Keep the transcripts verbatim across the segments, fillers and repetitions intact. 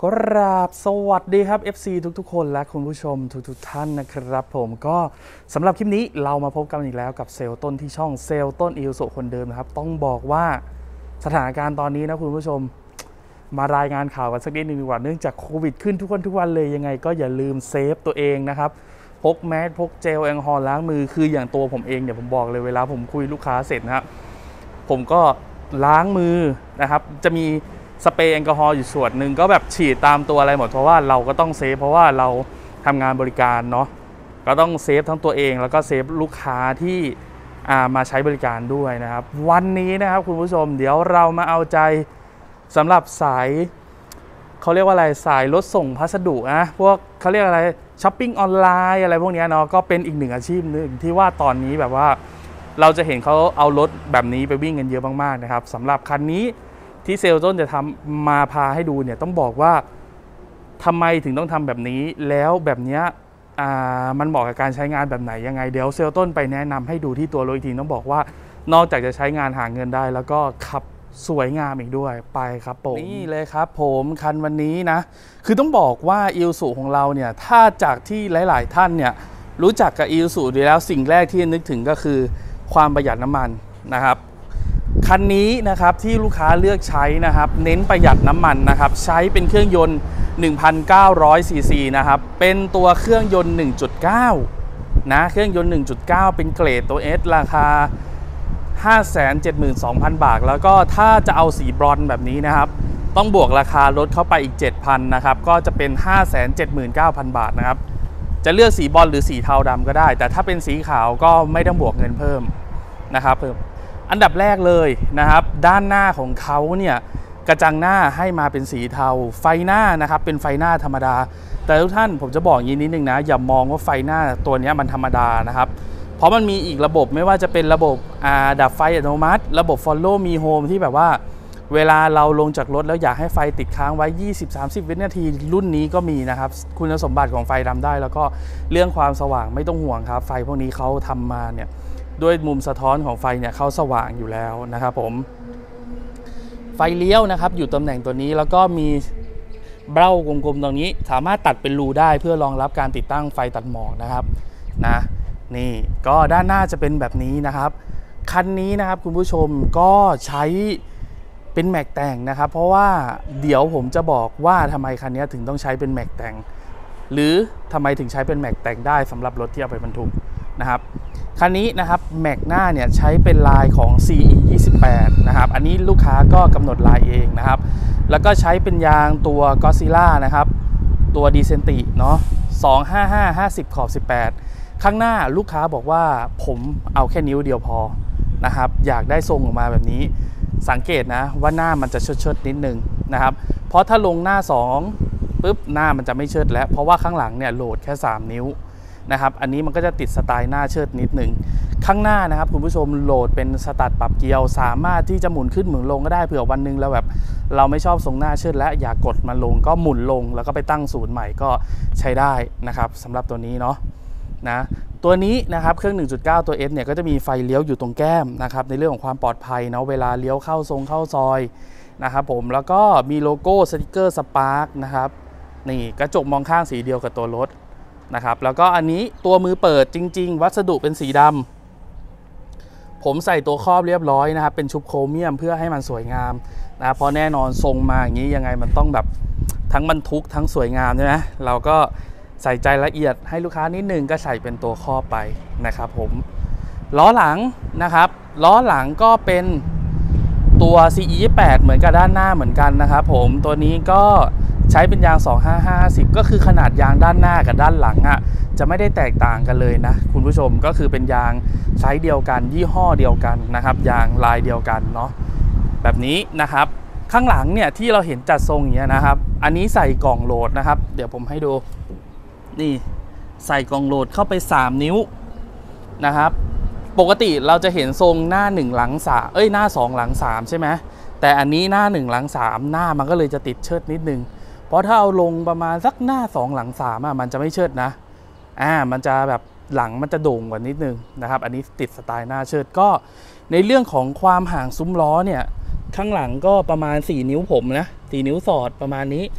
กราบสวัสดีครับ เอฟ ซี ทุกๆคนและคุณผู้ชมทุกๆท่านนะครับผมก็สำหรับคลิปนี้เรามาพบกันอีกแล้วกับเซลล์ต้นที่ช่องเซลล์ต้นอิลโซคนเดิมนะครับต้องบอกว่าสถานการณ์ตอนนี้นะคุณผู้ชมมารายงานข่าวกันสักนิดนึงดีกว่าเนื่องจากโควิดขึ้นทุกวันทุกวันเลยยังไงก็อย่าลืมเซฟตัวเองนะครับพกแมสพกเจลแอลกอฮอล์ล้างมือคืออย่างตัวผมเองเนี่ยผมบอกเลยเวลาผมคุยลูกค้าเสร็จนะครับผมก็ล้างมือนะครับจะมีสเปรย์แอลกอฮอล์อยู่ส่วนหนึ่งก็แบบฉีดตามตัวอะไรหมดเพราะว่าเราก็ต้องเซฟเพราะว่าเราทำงานบริการเนาะก็ต้องเซฟทั้งตัวเองแล้วก็เซฟลูกค้าที่มาใช้บริการด้วยนะครับวันนี้นะครับคุณผู้ชมเดี๋ยวเรามาเอาใจสำหรับสายเขาเรียกว่าอะไรสายรถส่งพัสดุนะพวกเขาเรียกอะไรช้อปปิ้งออนไลน์อะไรพวกนี้เนาะก็เป็นอีกหนึ่งอาชีพหนึ่งที่ว่าตอนนี้แบบว่าเราจะเห็นเขาเอารถแบบนี้ไปวิ่งกันเยอะมากๆนะครับสำหรับคันนี้ที่เซลล์ต้นจะทำมาพาให้ดูเนี่ยต้องบอกว่าทำไมถึงต้องทำแบบนี้แล้วแบบนี้มันเหมาะกับการใช้งานแบบไหนยังไงเดี๋ยวเซลล์ต้นไปแนะนำให้ดูที่ตัวรถอีกทีต้องบอกว่านอกจากจะใช้งานหาเงินได้แล้วก็ขับสวยงามอีกด้วยไปครับผมนี่เลยครับผมคันวันนี้นะคือต้องบอกว่าอิลซูของเราเนี่ยถ้าจากที่หลายๆท่านเนี่ยรู้จักกับอิลซูดีแล้วสิ่งแรกที่นึกถึงก็คือความประหยัดน้ำมันนะครับคันนี้นะครับที่ลูกค้าเลือกใช้นะครับเน้นประหยัดน้ำมันนะครับใช้เป็นเครื่องยนต์ หนึ่งพันเก้าร้อย ซี ซีนะครับเป็นตัวเครื่องยนต์ หนึ่งจุดเก้า นะเครื่องยนต์ หนึ่งจุดเก้า เป็นเกรดตัว S ราคา ห้าแสนเจ็ดหมื่นสองพัน บาทแล้วก็ถ้าจะเอาสีบรอนซ์แบบนี้นะครับต้องบวกราคารถเข้าไปอีก เจ็ดพัน นะครับก็จะเป็น ห้าแสนเจ็ดหมื่นเก้าพัน บาทนะครับจะเลือกสีบรอนซ์หรือสีเทาดำก็ได้แต่ถ้าเป็นสีขาวก็ไม่ต้องบวกเงินเพิ่มนะครับเพิ่มอันดับแรกเลยนะครับด้านหน้าของเขาเนี่ยกระจังหน้าให้มาเป็นสีเทาไฟหน้านะครับเป็นไฟหน้าธรรมดาแต่ทุกท่านผมจะบอกอย่างนี้นิดนึงนะอย่ามองว่าไฟหน้าตัวนี้มันธรรมดานะครับเพราะมันมีอีกระบบไม่ว่าจะเป็นระบบดับไฟอัตโนมัติระบบ Follow Me Home ที่แบบว่าเวลาเราลงจากรถแล้วอยากให้ไฟติดค้างไว้ ยี่สิบถึงสามสิบ วินาทีรุ่นนี้ก็มีนะครับคุณสมบัติของไฟทำได้แล้วก็เรื่องความสว่างไม่ต้องห่วงครับไฟพวกนี้เขาทำมาเนี่ยด้วยมุมสะท้อนของไฟเนี่ยเขาสว่างอยู่แล้วนะครับผมไฟเลี้ยวนะครับอยู่ตำแหน่งตัวนี้แล้วก็มีเบ้ากลมๆตรงนี้สามารถตัดเป็นรูได้เพื่อรองรับการติดตั้งไฟตัดหมอกนะครับนะนี่ก็ด้านหน้าจะเป็นแบบนี้นะครับคันนี้นะครับคุณผู้ชมก็ใช้เป็นแม็กแต่งนะครับเพราะว่าเดี๋ยวผมจะบอกว่าทำไมคันนี้ถึงต้องใช้เป็นแม็กแต่งหรือทำไมถึงใช้เป็นแม็กแต่งได้สำหรับรถที่เอาไปบรรทุกนะครับคันนี้นะครับแม็กหน้าเนี่ยใช้เป็นลายของ ซี อี ยี่สิบแปด นะครับอันนี้ลูกค้าก็กำหนดลายเองนะครับแล้วก็ใช้เป็นยางตัว Godzilla นะครับตัวดีเซนติเนาะสองห้าห้า ห้าสิบขอบสิบแปดข้างหน้าลูกค้าบอกว่าผมเอาแค่นิ้วเดียวพอนะครับอยากได้ทรงออกมาแบบนี้สังเกตนะว่าหน้ามันจะเชิดๆนิดนึงนะครับเพราะถ้าลงหน้าสองปุ๊บหน้ามันจะไม่เชิดแล้วเพราะว่าข้างหลังเนี่ยโหลดแค่สามนิ้วนะครับอันนี้มันก็จะติดสไตล์หน้าเชิดนิดนึงข้างหน้านะครับคุณผู้ชมโหลดเป็นสตัดปรับเกียร์สามารถที่จะหมุนขึ้นหมุนลงก็ได้เผื่อวันนึงแล้วแบบเราไม่ชอบทรงหน้าเชิดและอยากกดมันลงก็หมุนลงแล้วก็ไปตั้งศูนย์ใหม่ก็ใช้ได้นะครับสำหรับตัวนี้เนาะนะตัวนี้นะครับเครื่อง หนึ่งจุดเก้า ตัว S เนี่ยก็จะมีไฟเลี้ยวอยู่ตรงแก้มนะครับในเรื่องของความปลอดภัยเนาะเวลาเลี้ยวเข้าทรงเข้าซอยนะครับผมแล้วก็มีโลโก้สติกเกอร์สปาร์กนะครับนี่กระจกมองข้างสีเดียวกับตัวรถนะครับแล้วก็อันนี้ตัวมือเปิดจริงๆวัสดุเป็นสีดำผมใส่ตัวครอบเรียบร้อยนะครับเป็นชุบโครเมียมเพื่อให้มันสวยงามนะเพราะแน่นอนทรงมาอย่างนี้ยังไงมันต้องแบบทั้งบรรทุกทั้งสวยงามใช่ไหมเราก็ใส่ใจละเอียดให้ลูกค้านิดนึงก็ใส่เป็นตัวครอบไปนะครับผมล้อหลังนะครับล้อหลังก็เป็นตัว ซี อี ยี่สิบแปด เหมือนกับด้านหน้าเหมือนกันนะครับผมตัวนี้ก็ใช้เป็นยางสองห้าห้า สิบก็คือขนาดยางด้านหน้ากับด้านหลังอ่ะจะไม่ได้แตกต่างกันเลยนะคุณผู้ชมก็คือเป็นยางไซส์เดียวกันยี่ห้อเดียวกันนะครับยางลายเดียวกันเนาะแบบนี้นะครับข้างหลังเนี่ยที่เราเห็นจัดทรงอย่างเงี้ยนะครับอันนี้ใส่กล่องโหลดนะครับเดี๋ยวผมให้ดูนี่ใส่กล่องโหลดเข้าไปสามนิ้วนะครับปกติเราจะเห็นทรงหน้าหนึ่งหลังสามเอ้ยหน้าสองหลังสามใช่ไหมแต่อันนี้หน้าหนึ่งหลังสามหน้ามันก็เลยจะติดเชิดนิดนึงเพราะถ้าเอาลงประมาณสักหน้าสองหลังสามอ่ะมันจะไม่เชิดนะอ่ามันจะแบบหลังมันจะโด่งกว่านิดนึงนะครับอันนี้ติดสไตล์หน้าเชิดก็ในเรื่องของความห่างซุ้มล้อเนี่ยข้างหลังก็ประมาณสี่นิ้วผมนะสี่นิ้วสอดประมาณนี้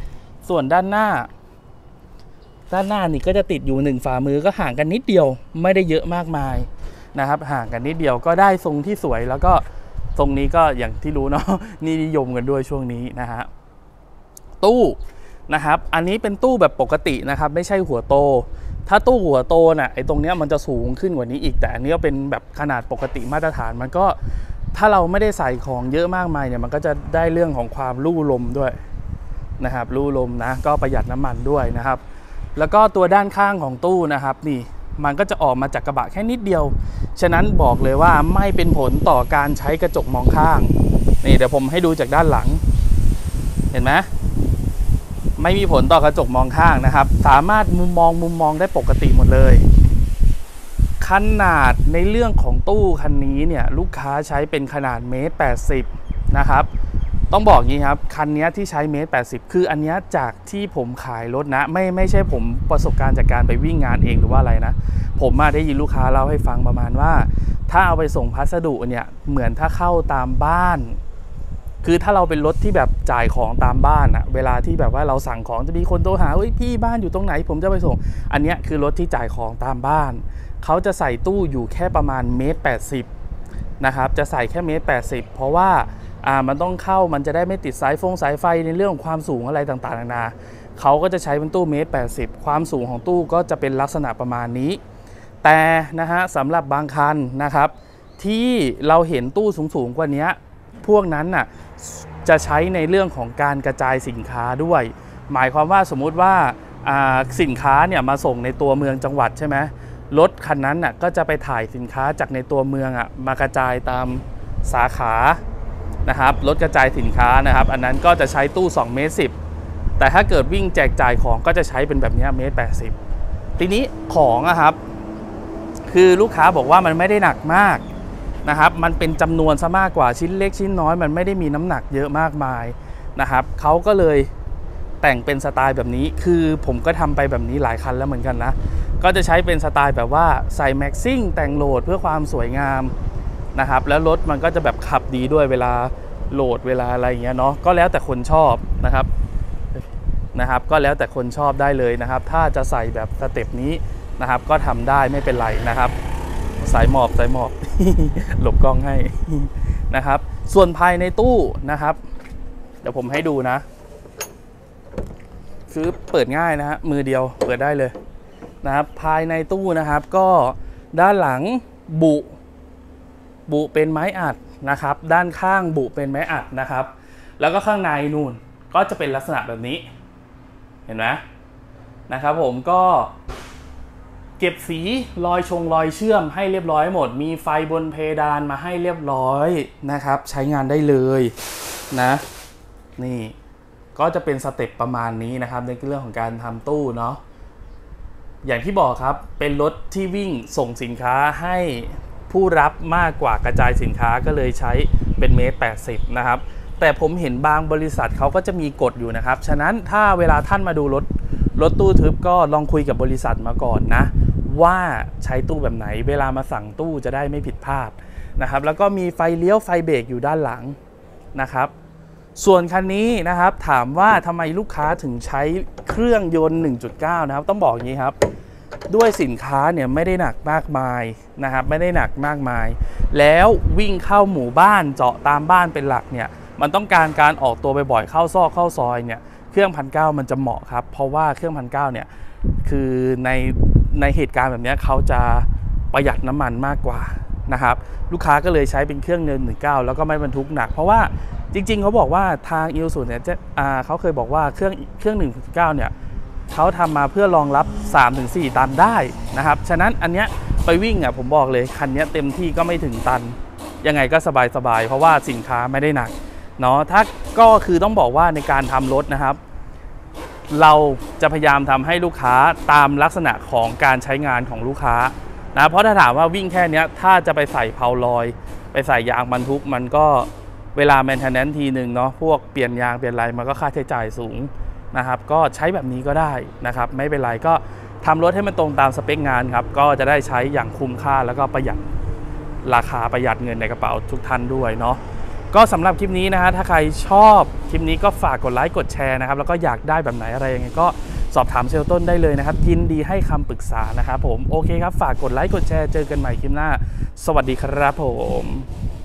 ส่วนด้านหน้าด้านหน้านี่ก็จะติดอยู่หนึ่งฝ่ามือก็ห่างกันนิดเดียวไม่ได้เยอะมากมายนะครับห่างกันนิดเดียวก็ได้ทรงที่สวยแล้วก็ทรงนี้ก็อย่างที่รู้เนาะนี่นิยมกันด้วยช่วงนี้นะฮะตู้นะครับอันนี้เป็นตู้แบบปกตินะครับไม่ใช่หัวโตถ้าตู้หัวโตน่ะไอ้ตรงเนี้ยมันจะสูงขึ้นกว่านี้อีกแต่อันนี้ก็เป็นแบบขนาดปกติมาตรฐานมันก็ถ้าเราไม่ได้ใส่ของเยอะมากมายเนี่ยมันก็จะได้เรื่องของความลู่ลมด้วยนะครับลู่ลมนะก็ประหยัดน้ำมันด้วยนะครับแล้วก็ตัวด้านข้างของตู้นะครับนี่มันก็จะออกมาจากกระบะแค่นิดเดียวฉะนั้นบอกเลยว่าไม่เป็นผลต่อการใช้กระจกมองข้างนี่เดี๋ยวผมให้ดูจากด้านหลังเห็นไหมไม่มีผลต่อกระจกมองข้างนะครับสามารถมุมมองมุมมองได้ปกติหมดเลยขนาดในเรื่องของตู้คันนี้เนี่ยลูกค้าใช้เป็นขนาดเมตรแปดสิบนะครับต้องบอกงี้ครับคันนี้ที่ใช้เมตรแปดสิบคืออันนี้จากที่ผมขายรถนะไม่ไม่ใช่ผมประสบการณ์จากการไปวิ่งงานเองหรือว่าอะไรนะผมมาได้ยินลูกค้าเล่าให้ฟังประมาณว่าถ้าเอาไปส่งพัสดุเนี่ยเหมือนถ้าเข้าตามบ้านคือถ้าเราเป็นรถที่แบบจ่ายของตามบ้านอะเวลาที่แบบว่าเราสั่งของจะมีคนโทรหาเฮ้ยพี่บ้านอยู่ตรงไหนผมจะไปส่งอันนี้คือรถที่จ่ายของตามบ้านเขาจะใส่ตู้อยู่แค่ประมาณเมตรแปดสิบนะครับจะใส่แค่เมตรแปดสิบเพราะว่าอ่ามันต้องเข้ามันจะได้ไม่ติดสายฟงสายไฟในเรื่องของความสูงอะไรต่างๆนานาเขาก็จะใช้เป็นตู้เมตรแปดสิบความสูงของตู้ก็จะเป็นลักษณะประมาณนี้แต่นะฮะสำหรับบางคันนะครับที่เราเห็นตู้สูงๆกว่านี้พวกนั้นน่ะจะใช้ในเรื่องของการกระจายสินค้าด้วยหมายความว่าสมมุติว่าสินค้าเนี่ยมาส่งในตัวเมืองจังหวัดใช่ไหมรถคันนั้นน่ะก็จะไปถ่ายสินค้าจากในตัวเมืองอ่ะมากระจายตามสาขานะครับรถกระจายสินค้านะครับอันนั้นก็จะใช้ตู้สองเมตรสิบแต่ถ้าเกิดวิ่งแจกจ่ายของก็จะใช้เป็นแบบนี้เมตรแปดสิบทีนี้ของนะครับคือลูกค้าบอกว่ามันไม่ได้หนักมากนะครับมันเป็นจำนวนซะมากกว่าชิ้นเล็กชิ้นน้อยมันไม่ได้มีน้ำหนักเยอะมากมายนะครับเขาก็เลยแต่งเป็นสไตล์แบบนี้คือผมก็ทำไปแบบนี้หลายคันแล้วเหมือนกันนะก็จะใช้เป็นสไตล์แบบว่าใส่แม็กซิ่งแต่งโหลดเพื่อความสวยงามนะครับแล้วรถมันก็จะแบบขับดีด้วยเวลาโหลดเวลาอะไรอย่างเงี้ยเนาะก็แล้วแต่คนชอบนะครับนะครับก็แล้วแต่คนชอบได้เลยนะครับถ้าจะใส่แบบสเต็ปนี้นะครับก็ทำได้ไม่เป็นไรนะครับสายหมอบสายหมอบ หลบกล้องให้นะครับส่วนภายในตู้นะครับเดี๋ยวผมให้ดูนะคือเปิดง่ายนะฮะมือเดียวเปิดได้เลยนะครับภายในตู้นะครับก็ด้านหลังบุบุเป็นไม้อัดนะครับด้านข้างบุเป็นไม้อัดนะครับแล้วก็ข้างในนู่นก็จะเป็นลักษณะแบบนี้เห็นไหมนะครับผมก็เก็บสีรอยชงรอยเชื่อมให้เรียบร้อยหมดมีไฟบนเพดานมาให้เรียบร้อยนะครับใช้งานได้เลยนะนี่ก็จะเป็นสเต็ปประมาณนี้นะครับในเรื่องของการทำตู้เนาะอย่างที่บอกครับเป็นรถที่วิ่งส่งสินค้าให้ผู้รับมากกว่ากระจายสินค้าก็เลยใช้เป็นเมตรแปดสิบนะครับแต่ผมเห็นบางบริษัทเขาก็จะมีกฎอยู่นะครับฉะนั้นถ้าเวลาท่านมาดูรถรถตู้ทึบก็ลองคุยกับบริษัทมาก่อนนะว่าใช้ตู้แบบไหนเวลามาสั่งตู้จะได้ไม่ผิดพลาดนะครับแล้วก็มีไฟเลี้ยวไฟเบรกอยู่ด้านหลังนะครับส่วนคันนี้นะครับถามว่าทำไมลูกค้าถึงใช้เครื่องยนต์ หนึ่งจุดเก้า นะครับต้องบอกอย่างนี้ครับด้วยสินค้าเนี่ยไม่ได้หนักมากมายนะครับไม่ได้หนักมากมายแล้ววิ่งเข้าหมู่บ้านเจาะตามบ้านเป็นหลักเนี่ยมันต้องการการออกตัวบ่อยๆเข้าซอกเข้าซอยเนี่ยเครื่องพันเก้ามันจะเหมาะครับเพราะว่าเครื่องพันเก้าเนี่ยคือในในเหตุการณ์แบบนี้เขาจะประหยัดน้ำมันมากกว่านะครับลูกค้าก็เลยใช้เป็นเครื่องยนต์หนึ่งจุดเก้าแล้วก็ไม่บรรทุกหนักเพราะว่าจริงๆเขาบอกว่าทางอิลสุเนี่ยจะอ่าเขาเคยบอกว่าเครื่องเครื่อง หนึ่งจุดเก้า เนี่ยเขาทำมาเพื่อรองรับ สามถึงสี่ ตันได้นะครับฉะนั้นอันเนี้ยไปวิ่งอ่ะผมบอกเลยคันนี้เต็มที่ก็ไม่ถึงตันยังไงก็สบายๆเพราะว่าสินค้าไม่ได้หนักเนาะถ้าก็คือต้องบอกว่าในการทำรถนะครับเราจะพยายามทำให้ลูกค้าตามลักษณะของการใช้งานของลูกค้านะเพราะถ้าถามว่าวิ่งแค่นี้ถ้าจะไปใส่เพาลอยไปใส่ยางบรรทุกมันก็เวลาแมนเทนแนนซ์ทีหนึ่งเนาะพวกเปลี่ยนยางเปลี่ยนอะไรมันก็ค่าใช้จ่ายสูงนะครับก็ใช้แบบนี้ก็ได้นะครับไม่เป็นไรก็ทำรถให้มันตรงตามสเปคงานครับก็จะได้ใช้อย่างคุ้มค่าแล้วก็ประหยัดราคาประหยัดเงินในกระเป๋าทุกท่านด้วยเนาะก็สำหรับคลิปนี้นะฮะถ้าใครชอบคลิปนี้ก็ฝากกดไลค์กดแชร์นะครับแล้วก็อยากได้แบบไหนอะไรยังไงก็สอบถามเซลล์ต้นได้เลยนะครับยินดีให้คำปรึกษานะครับผมโอเคครับฝากกดไลค์กดแชร์เจอกันใหม่คลิปหน้าสวัสดีครับผม